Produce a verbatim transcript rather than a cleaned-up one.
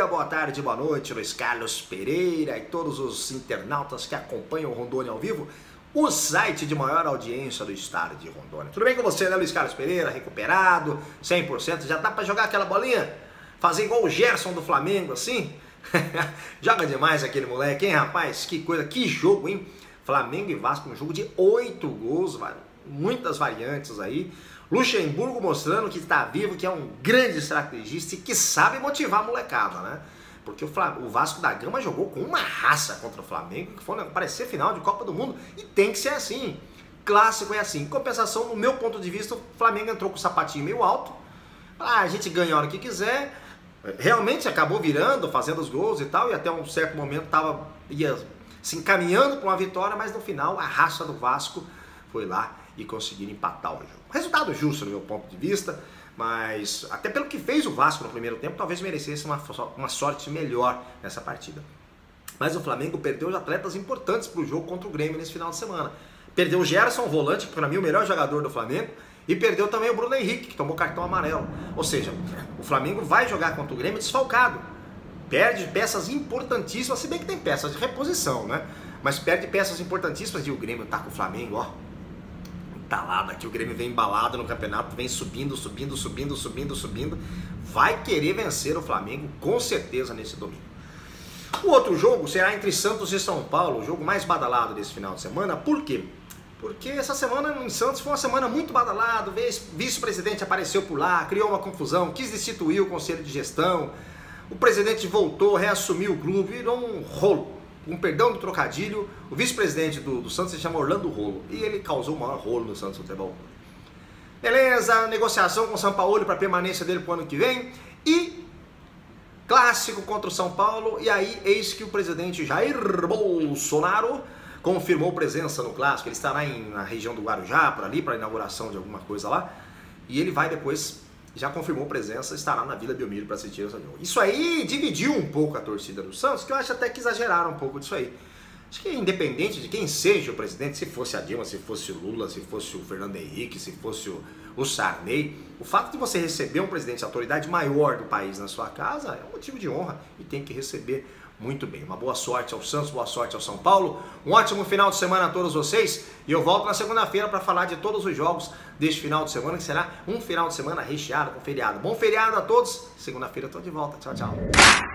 dia, boa tarde, boa noite, Luiz Carlos Pereira e todos os internautas que acompanham o Rondônia ao vivo, o site de maior audiência do estado de Rondônia. Tudo bem com você, né, Luiz Carlos Pereira? Recuperado, cem por cento, já dá pra jogar aquela bolinha? Fazer igual o Gerson do Flamengo, assim? Joga demais aquele moleque, hein, rapaz? Que coisa, que jogo, hein? Flamengo e Vasco, um jogo de oito gols, muitas variantes aí. Luxemburgo mostrando que está vivo, que é um grande estrategista e que sabe motivar a molecada, né? Porque o, o Vasco da Gama jogou com uma raça contra o Flamengo, que foi parecer final de Copa do Mundo, e tem que ser assim. Clássico é assim. Em compensação, no meu ponto de vista, o Flamengo entrou com o sapatinho meio alto. Ah, a gente ganha a hora que quiser. Realmente acabou virando, fazendo os gols e tal, e até um certo momento tava, ia se encaminhando para uma vitória, mas no final a raça do Vasco foi lá e conseguiram empatar o jogo. Resultado justo no meu ponto de vista, mas até pelo que fez o Vasco no primeiro tempo, talvez merecesse uma, uma sorte melhor nessa partida. Mas o Flamengo perdeu os atletas importantes para o jogo contra o Grêmio nesse final de semana. Perdeu o Gerson, o volante, que para mim é o melhor jogador do Flamengo, e perdeu também o Bruno Henrique, que tomou cartão amarelo. Ou seja, o Flamengo vai jogar contra o Grêmio desfalcado. Perde peças importantíssimas, se bem que tem peças de reposição, né? Mas perde peças importantíssimas e o Grêmio tá com o Flamengo, ó. Talado aqui, o Grêmio vem embalado no campeonato, vem subindo, subindo, subindo, subindo, subindo. Vai querer vencer o Flamengo, com certeza, nesse domingo. O outro jogo será entre Santos e São Paulo, o jogo mais badalado desse final de semana. Por quê? Porque essa semana em Santos foi uma semana muito badalada, o vice-presidente apareceu por lá, criou uma confusão, quis destituir o conselho de gestão, o presidente voltou, reassumiu o clube, virou um rolo. Um perdão do trocadilho, o vice-presidente do, do Santos se chama Orlando Rolo, e ele causou o maior rolo no Santos Futebol Clube. Beleza, negociação com o São Paulo para a permanência dele para o ano que vem, e clássico contra o São Paulo, e aí eis que o presidente Jair Bolsonaro confirmou presença no clássico. Ele estará em, na região do Guarujá, por ali, para a inauguração de alguma coisa lá, e ele vai depois, já confirmou presença, estará na Vila Belmiro para assistir essa jogo. Isso aí dividiu um pouco a torcida do Santos, que eu acho até que exageraram um pouco disso aí. Acho que independente de quem seja o presidente, se fosse a Dilma, se fosse o Lula, se fosse o Fernando Henrique, se fosse o, o Sarney, o fato de você receber um presidente, a autoridade maior do país na sua casa, é um motivo de honra e tem que receber muito bem. Uma boa sorte ao Santos, boa sorte ao São Paulo, um ótimo final de semana a todos vocês, e eu volto na segunda-feira para falar de todos os jogos deste final de semana, que será um final de semana recheado com feriado. Bom feriado a todos, segunda-feira eu tô de volta, tchau, tchau.